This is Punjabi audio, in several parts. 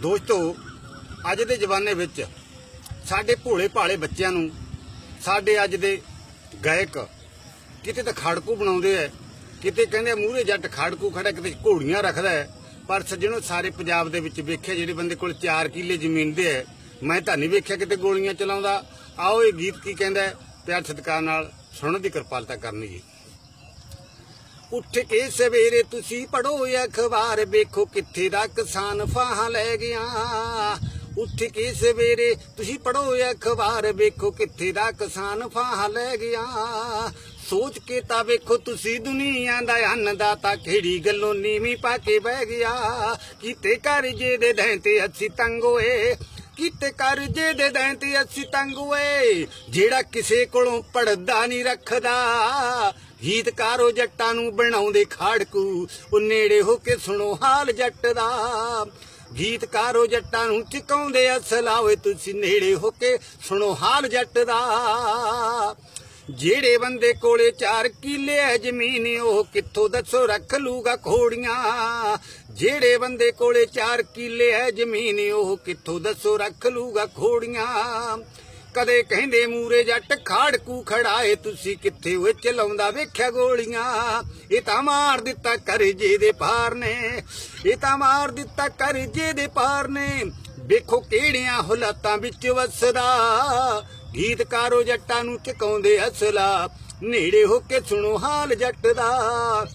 ਦੋਸਤੋ ਅੱਜ ਦੇ ਜ਼ਮਾਨੇ ਵਿੱਚ ਸਾਡੇ ਭੋਲੇ ਭਾਲੇ ਬੱਚਿਆਂ ਨੂੰ ਸਾਡੇ ਅੱਜ ਦੇ ਗਾਇਕ ਕਿਤੇ ਤਾਂ ਖਾੜਕੂ ਬਣਾਉਂਦੇ ਐ, ਕਿਤੇ ਕਹਿੰਦੇ ਮੂਹਰੇ ਜੱਟ ਖਾੜਕੂ ਖੜਾ, ਕਿਤੇ ਘੋੜੀਆਂ ਰੱਖਦਾ ਹੈ। ਪਰ ਸੱਜਣੋ ਸਾਰੇ ਪੰਜਾਬ ਦੇ ਵਿੱਚ ਵੇਖਿਆ ਜਿਹੜੇ ਬੰਦੇ ਕੋਲ 4 ਕਿੱਲੇ ਜ਼ਮੀਨ ਦੇ ਹੈ, ਮੈਂ ਤਾਂ ਨਹੀਂ ਵੇਖਿਆ ਕਿਤੇ ਗੋਲੀਆਂ ਚਲਾਉਂਦਾ। ਆਓ ਇਹ ਗੀਤ ਕੀ ਕਹਿੰਦਾ, ਪਿਆਰ ਸਤਿਕਾਰ ਨਾਲ ਸੁਣਨ ਦੀ ਕਿਰਪਾਲਤਾ ਕਰਨੀ ਜੀ। ਉੱਠ ਕੇ ਸਵੇਰੇ ਤੁਸੀਂ ਪੜੋ ਅਖਬਾਰ, ਵੇਖੋ ਕਿੱਥੇ ਦਾ ਕਿਸਾਨ ਫਾਹਾਂ ਲੈ ਗਿਆ। ਉੱਠ ਕੇ ਸਵੇਰੇ ਤੁਸੀਂ ਪੜੋ ਅਖਬਾਰ, ਵੇਖੋ ਕਿੱਥੇ ਦਾ ਕਿਸਾਨ ਫਾਹਾਂ ਲੈ ਗਿਆ। ਸੋਚ ਕੇ ਤਾਂ ਵੇਖੋ ਤੁਸੀਂ ਦੁਨੀਆ ਦਾ ਅੰਨਦਾਤਾ ਕਿਹੜੀ ਗੱਲੋਂ ਨੀਵੀਂ ਪਾ ਕੇ ਬਹਿ ਗਿਆ। ਕੀਤੇ ਕਰਜ਼ੇ ਦੇ ਦਹਿ ਤੇ ਅਸੀਂ ਤੰਗ ਹੋਏ, ਕੀਤੇ ਕਰਜ਼ੇ ਦੇ ਦਹਿ ਤੇ ਅਸੀਂ ਤੰਗ ਹੋਏ। ਜਿਹੜਾ ਕਿਸੇ ਕੋਲੋਂ ਪੜਦਾ ਨਹੀਂ ਰੱਖਦਾ, ਗੀਤਕਾਰੋ ਜੱਟਾਂ ਨੂੰ ਬਣਾਉਂਦੇ ਖਾੜਕੂ। ਉਹ ਨੇੜੇ ਹੋ ਕੇ ਸੁਣੋ ਹਾਲ ਜੱਟ ਦਾ। ਗੀਤਕਾਰੋ ਜੱਟਾਂ ਨੂੰ ਚਕਾਉਂਦੇ ਅਸਲਾ, ਓਏ ਤੁਸੀਂ ਨੇੜੇ ਹੋ ਕੇ ਸੁਣੋ ਹਾਲ ਜੱਟ ਦਾ। ਜਿਹੜੇ ਬੰਦੇ ਕੋਲੇ 4 ਕਿੱਲੇ ਹੈ ਜ਼ਮੀਨ, ਉਹ ਕਿੱਥੋਂ ਦੱਸੋ ਰੱਖ ਲੂਗਾ ਘੋੜੀਆਂ। ਜਿਹੜੇ ਬੰਦੇ ਕੋਲੇ 4 ਕਿੱਲੇ ਹੈ ਜ਼ਮੀਨ, ਉਹ ਕਿੱਥੋਂ ਦੱਸੋ ਰੱਖ ਲੂਗਾ ਘੋੜੀਆਂ। ਕਦੇ ਕਹਿੰਦੇ ਮੂਰੇ ਜੱਟ ਖਾੜਕੂ ਖੜਾਏ, ਤੁਸੀਂ ਕਿੱਥੇ ਹੋਏ ਚਲਾਉਂਦਾ ਵੇਖਿਆ ਗੋਲੀਆਂ। ਇਹ ਤਾਂ ਮਾਰ ਦਿੱਤਾ ਕਰਜ਼ੇ ਦੇ ਪਾਰ ਨੇ, ਇਹ ਤਾਂ ਮਾਰ ਦਿੱਤਾ ਕਰਜ਼ੇ ਦੇ ਪਾਰ ਨੇ। ਵੇਖੋ ਕਿਹੜੀਆਂ ਹਾਲਾਤਾਂ ਵਿੱਚ ਵਸਦਾ, ਗੀਤਕਾਰੋ ਜੱਟਾਂ ਨੂੰ ਚਕਾਉਂਦੇ ਅਸਲਾ। ਨੇੜੇ ਹੋ ਕੇ ਸੁਣੋ ਹਾਲ ਜੱਟ ਦਾ।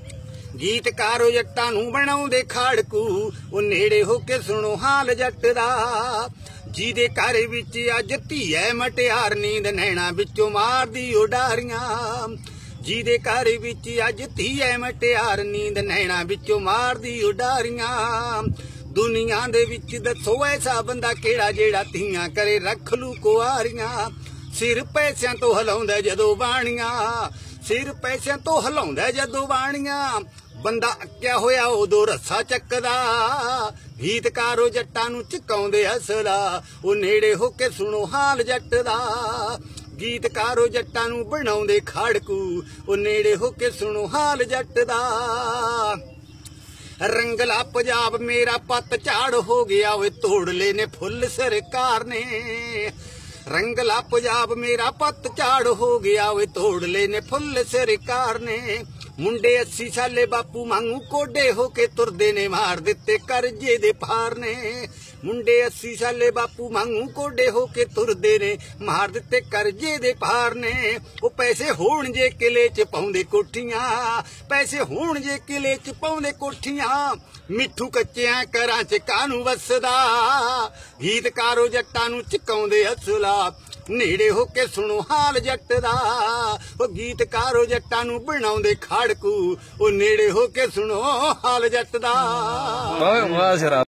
ਗੀਤਕਾਰੋ ਜੱਟਾਂ ਨੂੰ ਬਣਾਉਂਦੇ ਖਾੜਕੂ, ਉਹ ਨੇੜੇ ਹੋ ਕੇ ਸੁਣੋ ਹਾਲ ਜੱਟ ਦਾ। ਜਿਹਦੇ ਘਰ ਵਿੱਚ ਅੱਜ ਧੀਏ ਮਟਿਆਰ, ਨੀਂਦ ਨੈਣਾ ਵਿੱਚੋਂ ਮਾਰਦੀ ਉਡਾਰੀਆਂ। ਜਿਹਦੇ ਘਰ ਵਿੱਚ ਅੱਜ ਧੀਏ ਮਟਿਆਰ, ਨੀਂਦ ਨੈਣਾ ਵਿੱਚੋਂ ਮਾਰਦੀ ਉਡਾਰੀਆਂ। ਦੁਨੀਆ ਦੇ ਵਿੱਚ ਦੱਸੋ ਐਸਾ ਬੰਦਾ ਕਿਹੜਾ, ਜਿਹੜਾ ਧੀਆਂ ਕਰੇ ਰੱਖ ਲੂ ਕੁਆਰੀਆਂ। ਸਿਰ ਪੈਸਿਆਂ ਤੋਂ ਹਿਲਾਉਂਦਾ ਜਦੋਂ ਬਾਣੀਆਂ, ਸਿਰ ਪੈਸਿਆਂ ਤੋਂ ਹਿਲਾਉਂਦਾ ਜਦੋਂ ਬਾਣੀਆਂ। ਬੰਦਾ ਅੱਕਿਆ ਹੋਇਆ ਉਦੋਂ ਰੱਸਾ ਚੱਕਦਾ, ਗੀਤਕਾਰੋ ਜੱਟਾਂ ਨੂੰ ਚਕਾਉਂਦੇ ਅਸਲਾ। ਉਹ ਨੇੜੇ ਹੋ ਕੇ ਸੁਣੋ ਹਾਲ ਜੱਟ ਦਾ। ਗੀਤਕਾਰੋ ਜੱਟਾਂ ਨੂੰ ਬਣਾਉਂਦੇ ਖਾੜਕੂ, ਉਹ ਨੇੜੇ ਹੋ ਕੇ ਸੁਣੋ ਹਾਲ ਜੱਟ ਦਾ। ਰੰਗਲਾ ਪੰਜਾਬ ਮੇਰਾ ਪੱਤ ਝਾੜ ਹੋ ਗਿਆ, ਓਏ ਤੋੜ ਲਏ ਨੇ ਫੁੱਲ ਸਰਕਾਰ ਨੇ। ਰੰਗਲਾ ਪੰਜਾਬ ਮੇਰਾ ਪੱਤ ਝਾੜ ਹੋ ਗਿਆ, ਓਏ ਤੋੜ ਲਏ ਨੇ ਫੁੱਲ ਸਰਕਾਰ ਨੇ। ਮੁੰਡੇ 80 ਸਾਲੇ ਬਾਪੂ ਵਾਂਗੂ ਕੋਡੇ ਹੋ ਕੇ ਤੁਰਦੇ ਨੇ, ਮਾਰ ਦਿੱਤੇ ਕਰਜ਼ੇ ਦੇ ਭਾਰ ਨੇ। ਮੁੰਡੇ 80 ਸਾਲੇ ਬਾਪੂ ਵਾਂਗੂ ਕੋਡੇ ਹੋ ਕੇ ਤੁਰਦੇ ਨੇ, ਮਾਰ ਦਿੱਤੇ ਕਰਜ਼ੇ ਦੇ ਭਾਰ ਨੇ। ਉਹ ਪੈਸੇ ਹੋਣ ਜੇ ਕਿਲੇ 'ਚ ਪਾਉਂਦੇ ਕੋਠੀਆਂ, ਪੈਸੇ ਹੋਣ ਜੇ ਕਿਲੇ 'ਚ ਪਾਉਂਦੇ ਕੋਠੀਆਂ। ਮਿੱਠੂ ਕੱਚਿਆਂ ਘਰਾਂ 'ਚ ਕਾਹਨੂੰ ਵਸਦਾ, ਗੀਤਕਾਰੋ ਜੱਟਾਂ ਨੂੰ ਚਕਾਉਂਦੇ ਅਸਲਾ। ਨੇੜੇ ਹੋ ਕੇ ਸੁਣੋ ਹਾਲ ਜੱਟ ਦਾ। ਉਹ ਗੀਤਕਾਰੋ ਜੱਟਾਂ ਨੂੰ ਬਣਾਉਂਦੇ ਖਾੜਕੂ, ਉਹ ਨੇੜੇ ਹੋ ਕੇ ਸੁਣੋ ਹਾਲ ਜੱਟ ਦਾ।